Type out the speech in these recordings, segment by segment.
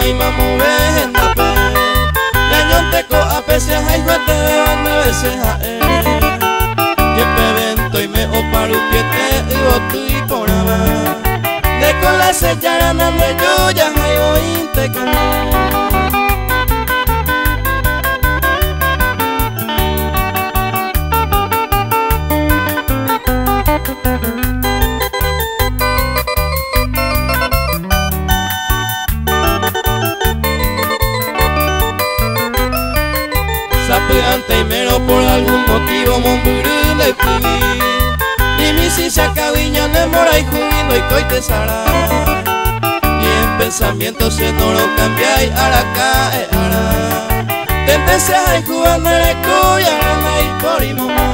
mamu vejenda pe Yañon teko apese hay guate van a veces a Yepe vento y me oparu piete y botu y poraba De con la sellarana de yo ya hay ointe como Sapugante y mero por algún motivo Monburú le fui Ni mi si se acabiña de mora y jubino y coite sara Y en pensamiento se no lo cambia y araca e ara Tentese a jugando en el cuya y por y mamá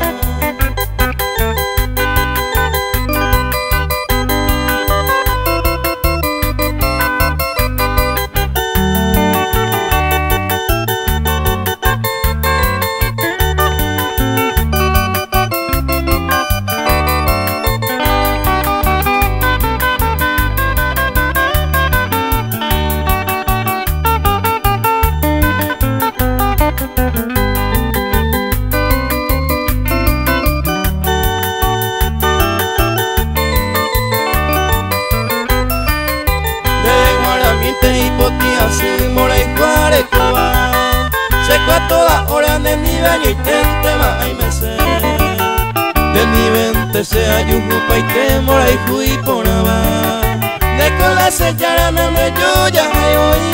Así mora y cuarecoba Seco a toda hora de mi baño y tente va y me sé De mi vente sea yujupa y te mora y jui poraba De con la sellarana de yo ya hay oí